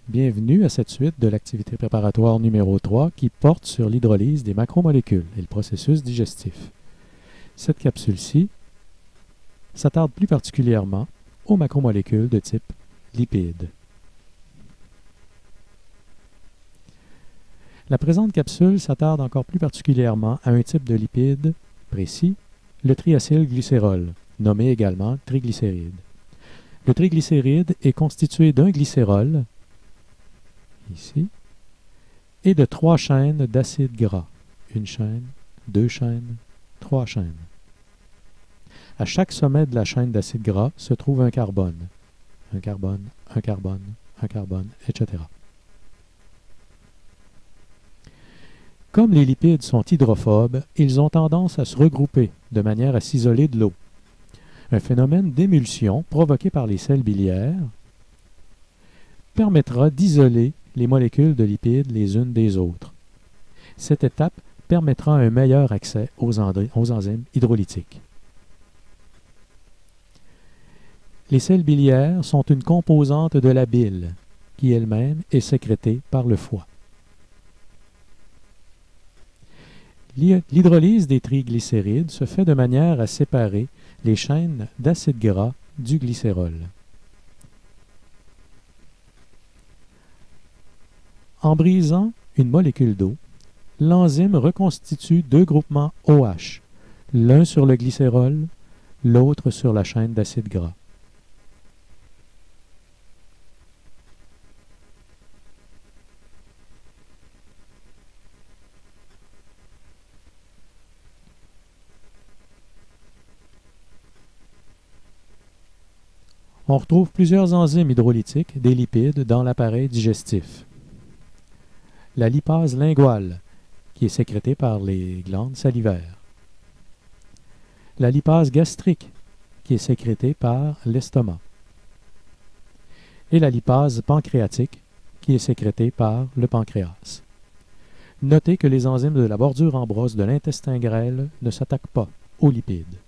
Bienvenue à cette suite de l'activité préparatoire numéro 3 qui porte sur l'hydrolyse des macromolécules et le processus digestif. Cette capsule-ci s'attarde plus particulièrement aux macromolécules de type lipides. La présente capsule s'attarde encore plus particulièrement à un type de lipide précis, le triacylglycérol, nommé également triglycéride. Le triglycéride est constitué d'un glycérol, ici, et de 3 chaînes d'acides gras. Une chaîne, 2 chaînes, 3 chaînes. À chaque sommet de la chaîne d'acides gras se trouve un carbone. Un carbone, un carbone, un carbone, etc. Comme les lipides sont hydrophobes, ils ont tendance à se regrouper de manière à s'isoler de l'eau. Un phénomène d'émulsion provoqué par les sels biliaires permettra d'isoler les molécules de lipides les unes des autres. Cette étape permettra un meilleur accès aux enzymes hydrolytiques. Les sels biliaires sont une composante de la bile, qui elle-même est sécrétée par le foie. L'hydrolyse des triglycérides se fait de manière à séparer les chaînes d'acides gras du glycérol. En brisant une molécule d'eau, l'enzyme reconstitue 2 groupements OH, l'un sur le glycérol, l'autre sur la chaîne d'acides gras. On retrouve plusieurs enzymes hydrolytiques des lipides dans l'appareil digestif. La lipase linguale, qui est sécrétée par les glandes salivaires. La lipase gastrique, qui est sécrétée par l'estomac. Et la lipase pancréatique, qui est sécrétée par le pancréas. Notez que les enzymes de la bordure en brosse de l'intestin grêle ne s'attaquent pas aux lipides.